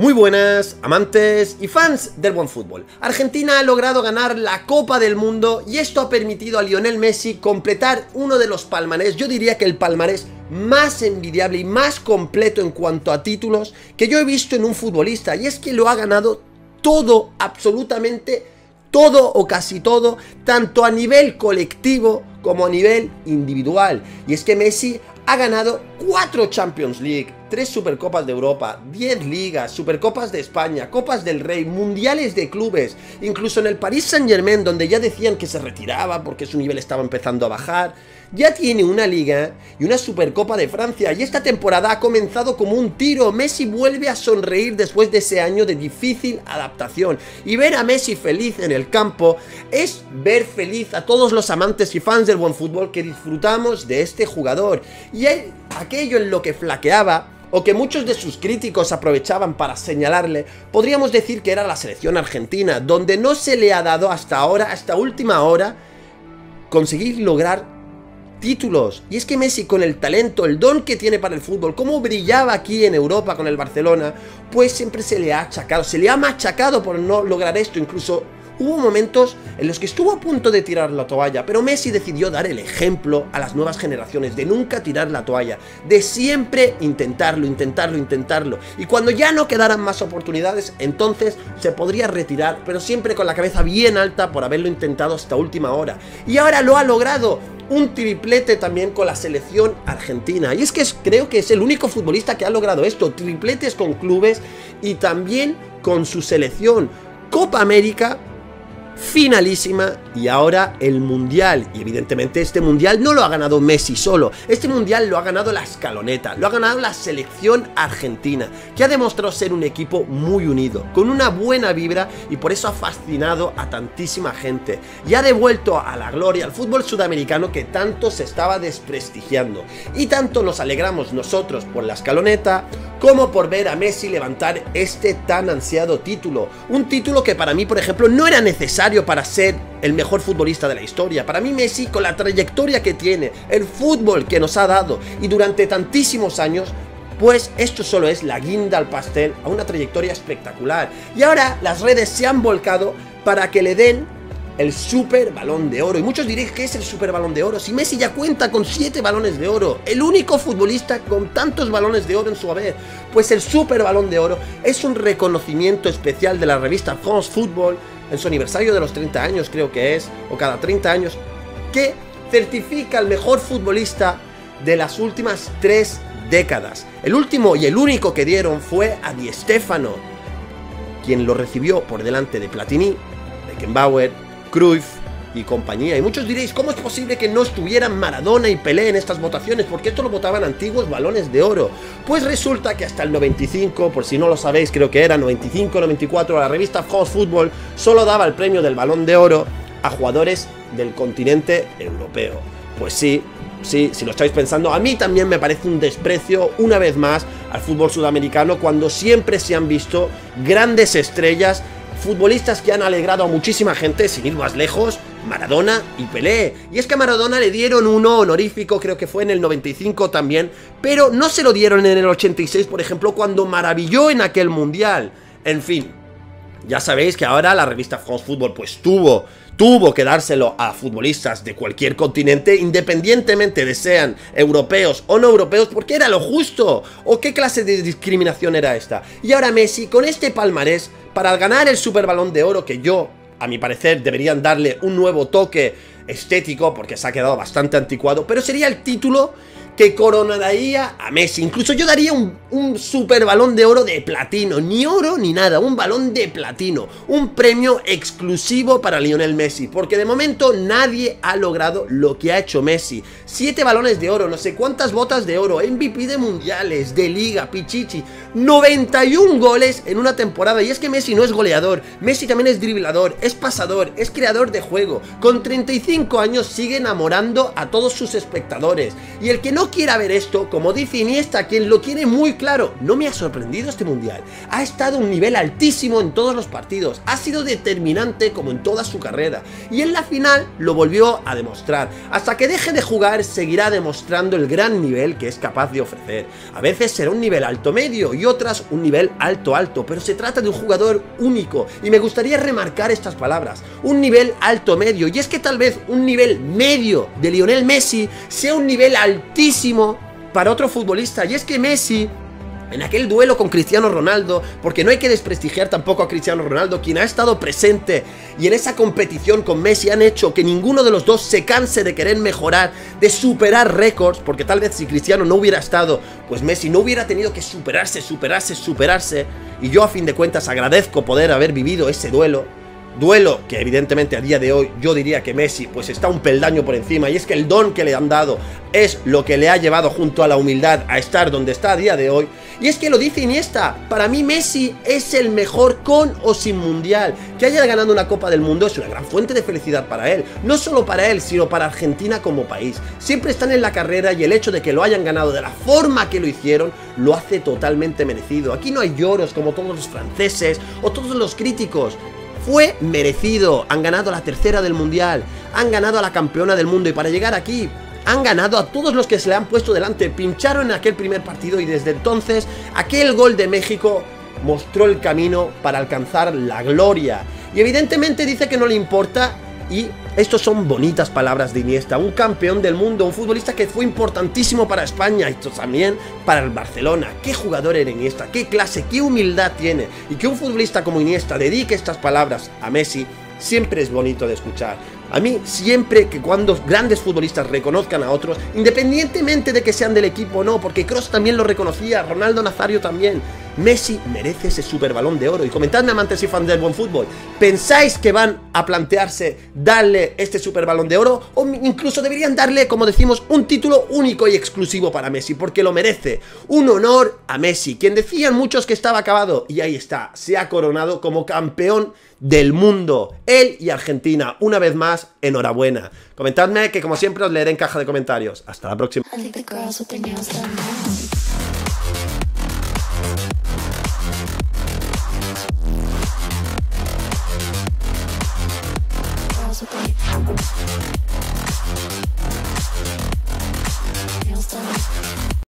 Muy buenas, amantes y fans del buen fútbol. Argentina ha logrado ganar la Copa del Mundo y esto ha permitido a Lionel Messi completar uno de los palmarés, yo diría que el palmarés más envidiable y más completo en cuanto a títulos que yo he visto en un futbolista, y es que lo ha ganado todo, absolutamente todo o casi todo, tanto a nivel colectivo como a nivel individual. Y es que Messi ha ganado 4 Champions League, 3 Supercopas de Europa, 10 ligas, Supercopas de España, Copas del Rey, Mundiales de clubes, incluso en el Paris Saint-Germain, donde ya decían que se retiraba porque su nivel estaba empezando a bajar, ya tiene una liga y una Supercopa de Francia, y esta temporada ha comenzado como un tiro. Messi vuelve a sonreír después de ese año de difícil adaptación, y ver a Messi feliz en el campo es ver feliz a todos los amantes y fans del buen fútbol que disfrutamos de este jugador. Y aquello en lo que flaqueaba, o que muchos de sus críticos aprovechaban para señalarle, podríamos decir que era la selección argentina, donde no se le ha dado hasta ahora, hasta última hora, conseguir lograr títulos. Y es que Messi, con el talento, el don que tiene para el fútbol, cómo brillaba aquí en Europa con el Barcelona, pues siempre se le ha achacado, se le ha machacado por no lograr esto. Incluso hubo momentos en los que estuvo a punto de tirar la toalla, pero Messi decidió dar el ejemplo a las nuevas generaciones de nunca tirar la toalla, de siempre intentarlo, intentarlo, intentarlo. Y cuando ya no quedaran más oportunidades, entonces se podría retirar, pero siempre con la cabeza bien alta por haberlo intentado hasta última hora. Y ahora lo ha logrado. Un triplete también con la selección argentina. Y es que creo que es el único futbolista que ha logrado esto. Tripletes con clubes y también con su selección. Copa América, finalísima, y ahora el Mundial. Y evidentemente este Mundial no lo ha ganado Messi solo. Este Mundial lo ha ganado la Scaloneta, lo ha ganado la selección argentina, que ha demostrado ser un equipo muy unido, con una buena vibra, y por eso ha fascinado a tantísima gente. Y ha devuelto a la gloria al fútbol sudamericano que tanto se estaba desprestigiando. Y tanto nos alegramos nosotros por la Scaloneta como por ver a Messi levantar este tan ansiado título. Un título que para mí, por ejemplo, no era necesario para ser el mejor futbolista de la historia. Para mí Messi, con la trayectoria que tiene, el fútbol que nos ha dado y durante tantísimos años, pues esto solo es la guinda al pastel a una trayectoria espectacular. Y ahora las redes se han volcado para que le den el Super Balón de Oro. Y muchos diréis, ¿qué es el Super Balón de Oro? Si Messi ya cuenta con 7 balones de oro, el único futbolista con tantos balones de oro en su haber. Pues el Super Balón de Oro es un reconocimiento especial de la revista France Football en su aniversario de los 30 años, creo que es, o cada 30 años, que certifica al mejor futbolista de las últimas 3 décadas. El último y el único que dieron fue a Di Stéfano, quien lo recibió por delante de Platini, Beckenbauer, Cruyff y compañía. Y muchos diréis, ¿cómo es posible que no estuvieran Maradona y Pelé en estas votaciones? Porque esto lo votaban antiguos balones de oro. Pues resulta que hasta el 95, por si no lo sabéis, creo que era 95, 94, la revista France Football solo daba el premio del balón de oro a jugadores del continente europeo. Pues sí, si lo estáis pensando, a mí también me parece un desprecio, una vez más, al fútbol sudamericano, cuando siempre se han visto grandes estrellas, futbolistas que han alegrado a muchísima gente, sin ir más lejos, Maradona y Pelé. Y es que a Maradona le dieron uno honorífico, creo que fue en el 95 también, pero no se lo dieron en el 86, por ejemplo, cuando maravilló en aquel Mundial. En fin, ya sabéis que ahora la revista France Football pues tuvo que dárselo a futbolistas de cualquier continente, independientemente de sean europeos o no europeos, porque era lo justo. ¿O qué clase de discriminación era esta? Y ahora Messi, con este palmarés, para ganar el Super Balón de Oro, que a mi parecer, deberían darle un nuevo toque estético, porque se ha quedado bastante anticuado, pero sería el título que coronaría a Messi. Incluso yo daría un Super Balón de Oro de platino, ni oro ni nada, un balón de platino, un premio exclusivo para Lionel Messi, porque de momento nadie ha logrado lo que ha hecho Messi. 7 balones de oro, no sé cuántas botas de oro, MVP de mundiales, de liga, pichichi, 91 goles en una temporada. Y es que Messi no es goleador, Messi también es driblador, es pasador, es creador de juego. Con 35 años sigue enamorando a todos sus espectadores, y el que no no quiera ver esto, como dice Iniesta, quien lo tiene muy claro, no me ha sorprendido este mundial. Ha estado a un nivel altísimo en todos los partidos, ha sido determinante como en toda su carrera, y en la final lo volvió a demostrar. Hasta que deje de jugar, seguirá demostrando el gran nivel que es capaz de ofrecer. A veces será un nivel alto-medio y otras un nivel alto-alto, pero se trata de un jugador único, y me gustaría remarcar estas palabras, un nivel alto-medio, y es que tal vez un nivel medio de Lionel Messi sea un nivel altísimo para otro futbolista, y es que Messi, en aquel duelo con Cristiano Ronaldo, porque no hay que desprestigiar tampoco a Cristiano Ronaldo, quien ha estado presente y en esa competición con Messi han hecho que ninguno de los dos se canse de querer mejorar, de superar récords, porque tal vez si Cristiano no hubiera estado, pues Messi no hubiera tenido que superarse, y yo a fin de cuentas agradezco poder haber vivido ese duelo que evidentemente a día de hoy yo diría que Messi pues está un peldaño por encima, y es que el don que le han dado es lo que le ha llevado junto a la humildad a estar donde está a día de hoy. Y es que lo dice Iniesta, para mí Messi es el mejor con o sin mundial. Que haya ganado una Copa del Mundo es una gran fuente de felicidad para él, no solo para él, sino para Argentina como país. Siempre están en la carrera y el hecho de que lo hayan ganado de la forma que lo hicieron lo hace totalmente merecido. Aquí no hay lloros como todos los franceses o todos los críticos. Fue merecido, han ganado la tercera del mundial, han ganado a la campeona del mundo, y para llegar aquí han ganado a todos los que se le han puesto delante. Pincharon en aquel primer partido y desde entonces aquel gol de México mostró el camino para alcanzar la gloria. Y evidentemente dice que no le importa, y estos son bonitas palabras de Iniesta, un campeón del mundo, un futbolista que fue importantísimo para España y también para el Barcelona. Qué jugador era Iniesta, qué clase, qué humildad tiene, y que un futbolista como Iniesta dedique estas palabras a Messi siempre es bonito de escuchar. A mí siempre que cuando grandes futbolistas reconozcan a otros, independientemente de que sean del equipo o no, porque Kroos también lo reconocía, Ronaldo Nazario también, Messi merece ese super balón de oro. Y comentadme, amantes y fans del buen fútbol, ¿pensáis que van a plantearse darle este super balón de oro? O incluso deberían darle, como decimos, un título único y exclusivo para Messi, porque lo merece. Un honor a Messi, quien decían muchos que estaba acabado, y ahí está, se ha coronado como campeón del mundo. Él y Argentina, una vez más, enhorabuena. Comentadme, que como siempre os leeré en caja de comentarios. Hasta la próxima.